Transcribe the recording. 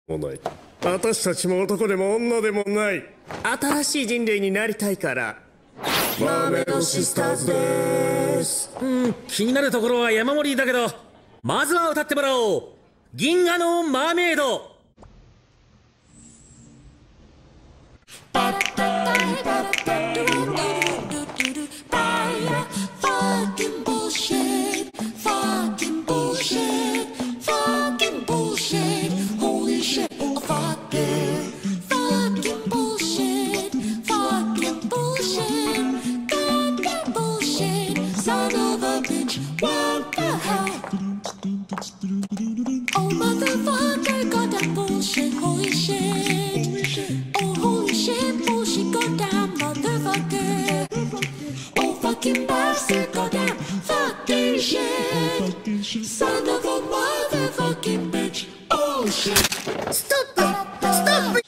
もない。私たちも男でも女でもない。新しい人類になりたいから。マーメイドシスターズです。 気になるところは山盛りだけど、まずは歌ってもらおう。銀河のマーメイド。 Oh motherfucker, got that bullshit, holy shit. Oh holy shit, bullshit, goddamn motherfucker. Oh fucking bastard, goddamn fucking shit. Son of a motherfucking bitch. Oh shit. Stop it! Stop it!